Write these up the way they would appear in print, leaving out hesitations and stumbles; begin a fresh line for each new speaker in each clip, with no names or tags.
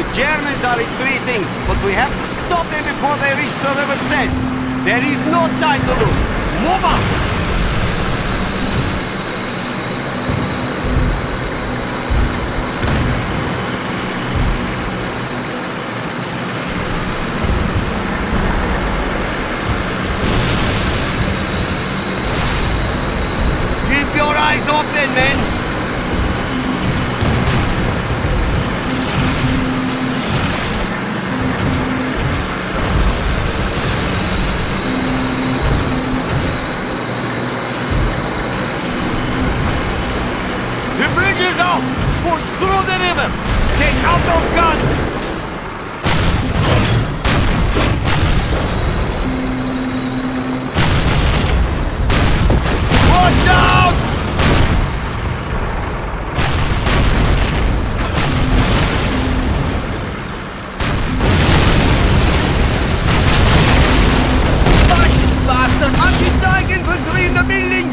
Germans are retreating, but we have to stop them before they reach the River Seine. There is no time to lose. Move on! Keep your eyes open, men! Push through the river! Take out those guns! Watch out! Fascist bastard! Anti-tank infantry in the building!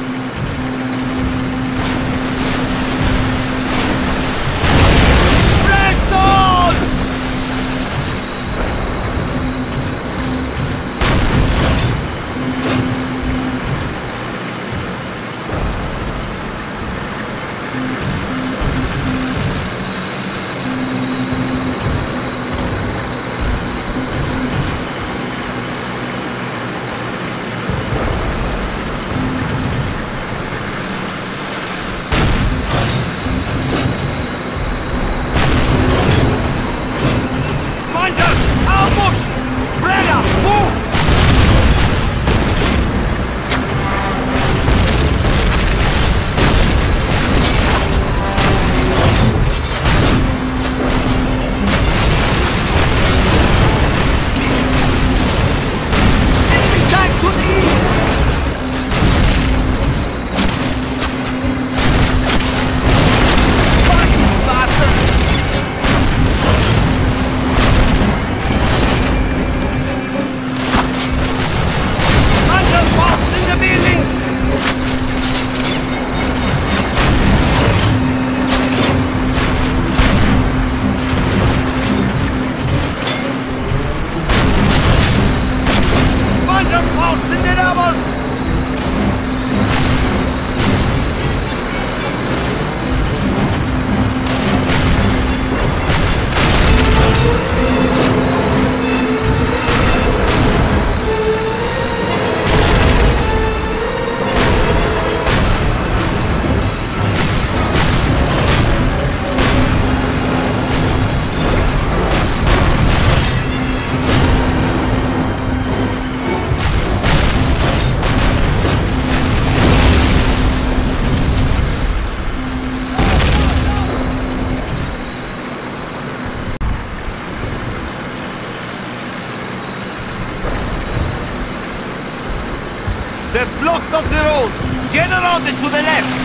They've blocked off the road! Get around it to the left!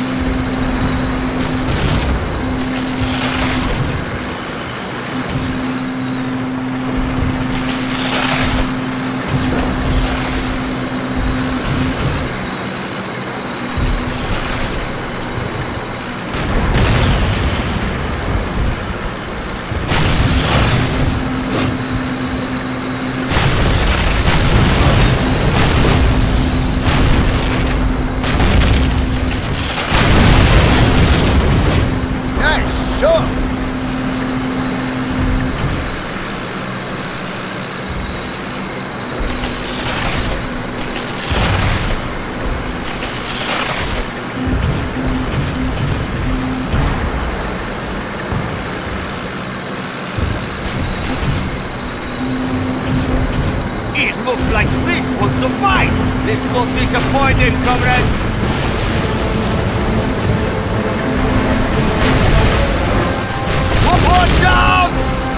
Looks like Fritz wants to fight! Let's not disappoint him, comrades! Watch out!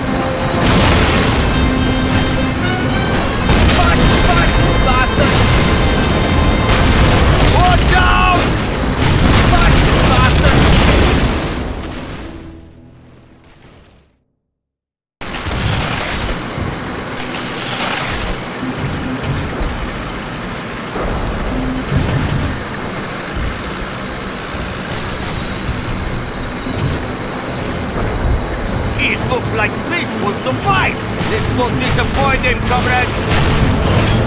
Fascist bastard! Watch out! Fascist bastard! Let's not disappoint them, comrades!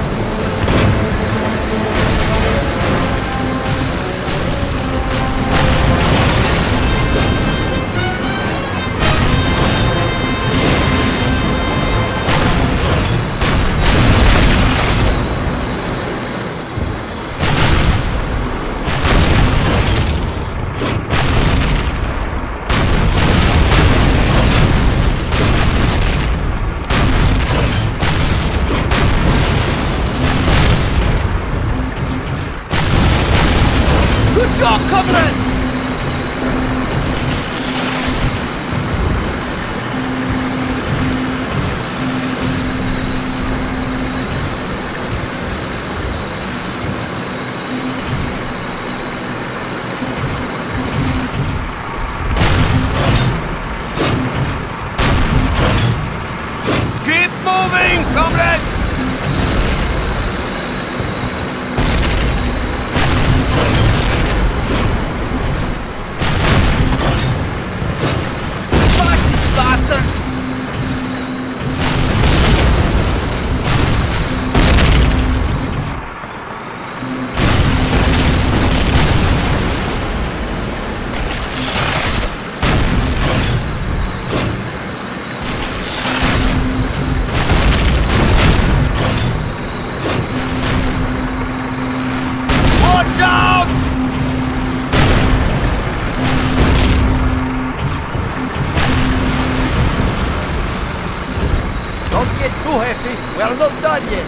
Good job, comrades!
Keep moving, comrades!
Fascist bastards!
Watch out!
Don't get too happy. We are not done yet.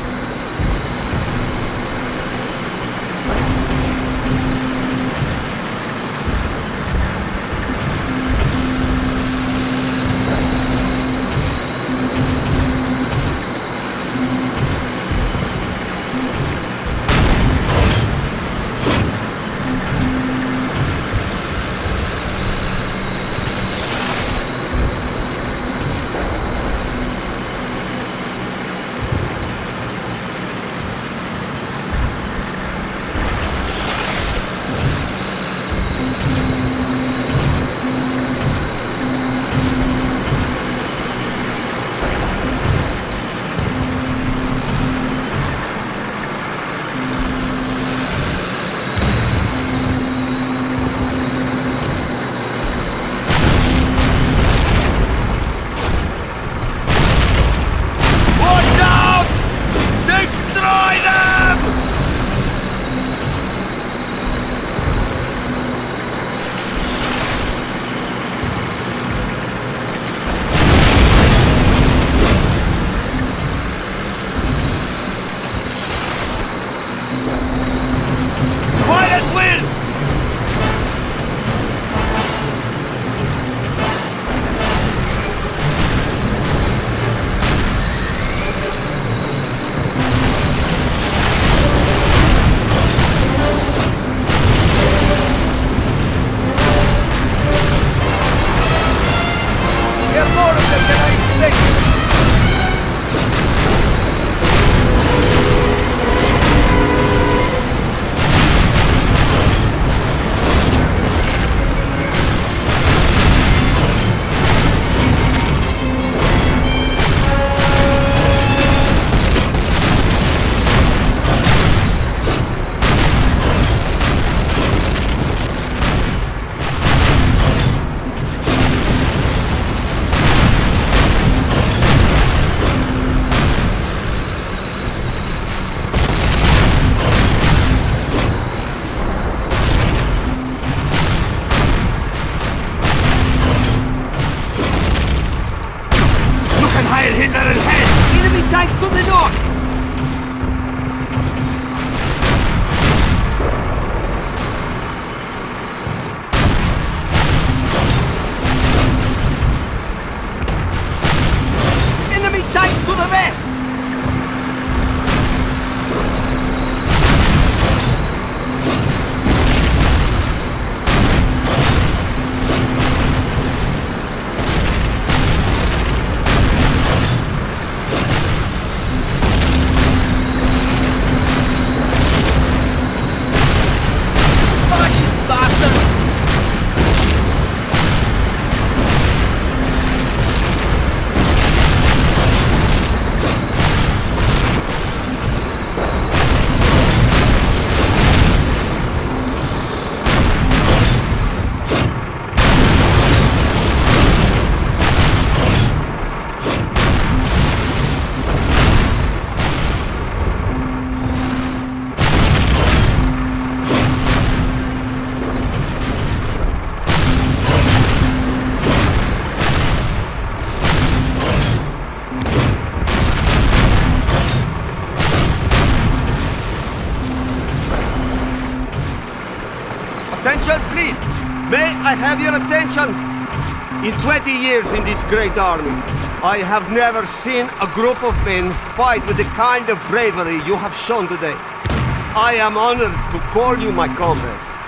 I have your attention. In 20 years in this great army, I have never seen a group of men fight with the kind of bravery you have shown today. I am honored to call you my comrades.